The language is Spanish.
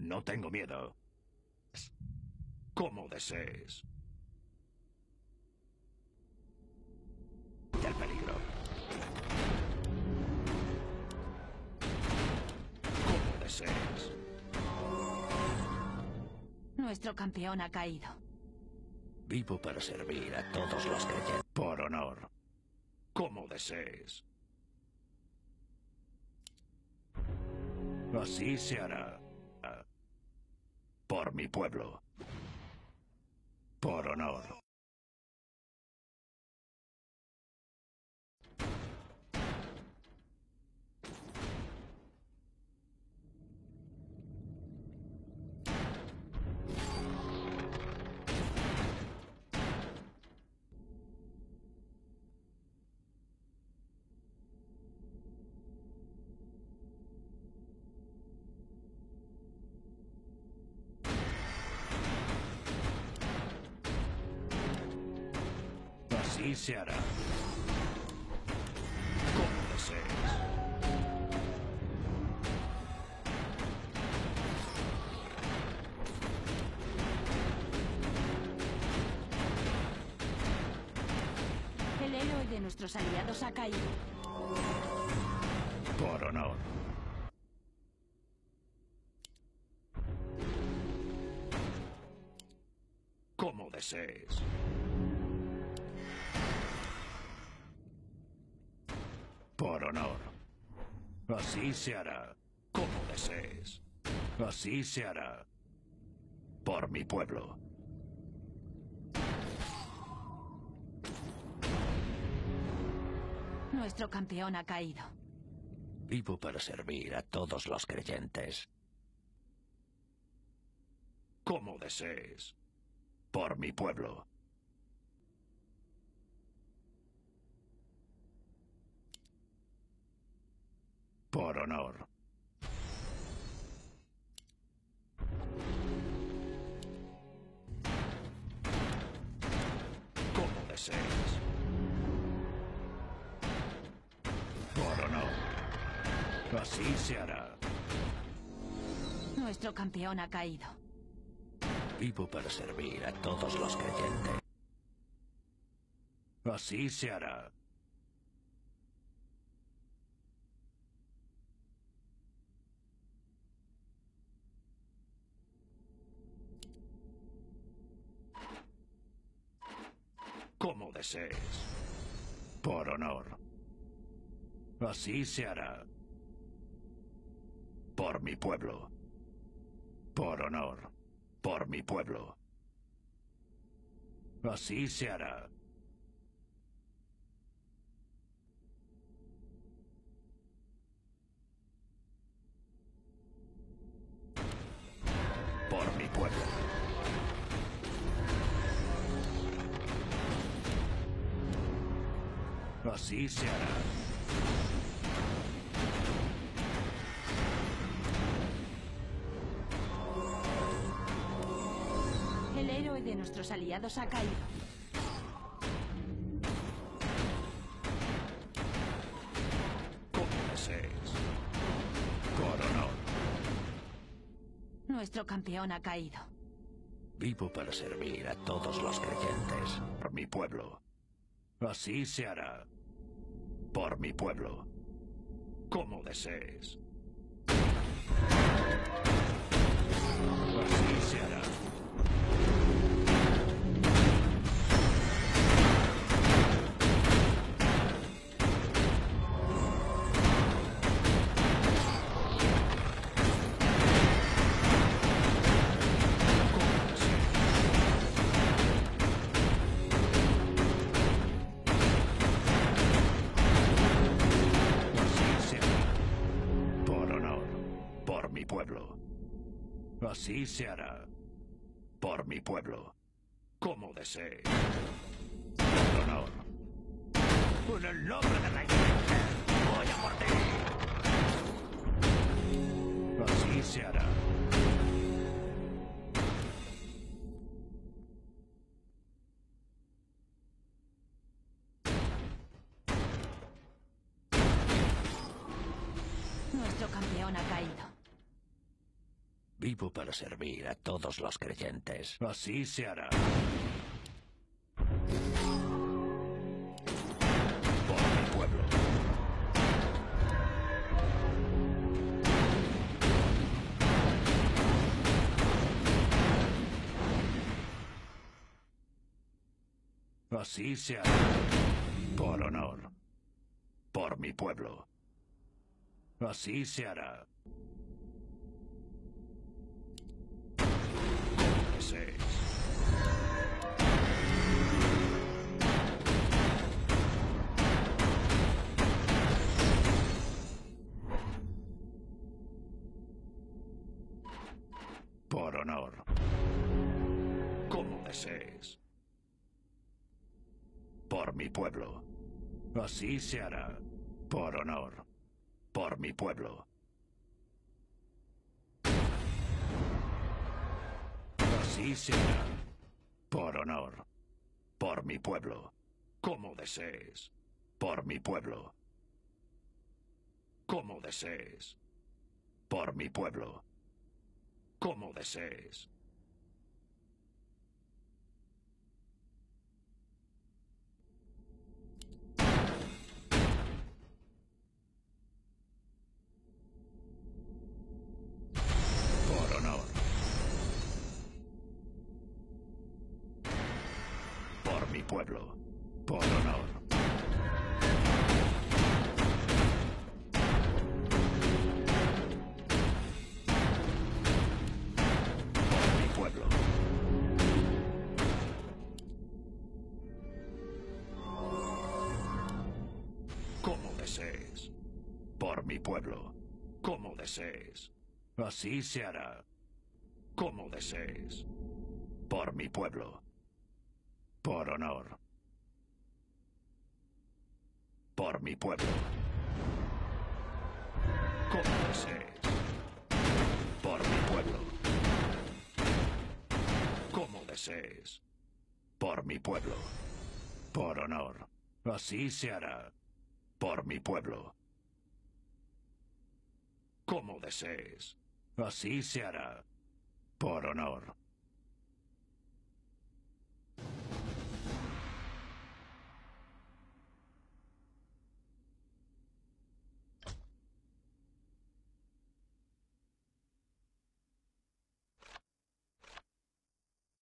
No tengo miedo. Como desees. Del peligro. Como desees. Nuestro campeón ha caído. Vivo para servir a todos los creyentes. Por honor. Como desees. Así se hará. Por mi pueblo. Por honor. Así se hará. Como desees. El héroe de nuestros aliados ha caído. Por honor. Como desees. Por honor. Así se hará. Como desees. Así se hará. Por mi pueblo. Nuestro campeón ha caído. Vivo para servir a todos los creyentes. Como desees. Por mi pueblo. Por honor. Como desees. Por honor. Así se hará. Nuestro campeón ha caído. Vivo para servir a todos los creyentes. Así se hará. Como desees. Por honor. Así se hará. Por mi pueblo. Por honor. Por mi pueblo. Así se hará. Por mi pueblo. Así se hará. El héroe de nuestros aliados ha caído. Como desees. Por honor. Nuestro campeón ha caído. Vivo para servir a todos los creyentes. Por mi pueblo. Así se hará. Por mi pueblo. Como desees. Así se hará. Así se hará. Por mi pueblo. Como desee. Por honor. En el nombre de la iglesia. Voy a por ti. Así se hará. Nuestro campeón ha caído. Vivo para servir a todos los creyentes. Así se hará. Por mi pueblo. Así se hará. Por honor. Por mi pueblo. Así se hará. Como desees. Por honor. Como desees. Por mi pueblo. Así se hará. Por honor. Por mi pueblo. Así se hará. Por honor. Por mi pueblo. Como desees. Por mi pueblo. Como desees. Por mi pueblo. Como desees. Por honor. Por mi pueblo. Por honor. Por mi pueblo. Como desees. Por mi pueblo. Como desees. Así se hará. Como desees. Por mi pueblo. Por honor. Por mi pueblo. Como desees. Por mi pueblo. Como desees. Por mi pueblo. Por honor. Así se hará. Por mi pueblo. Como desees. Así se hará. Por honor.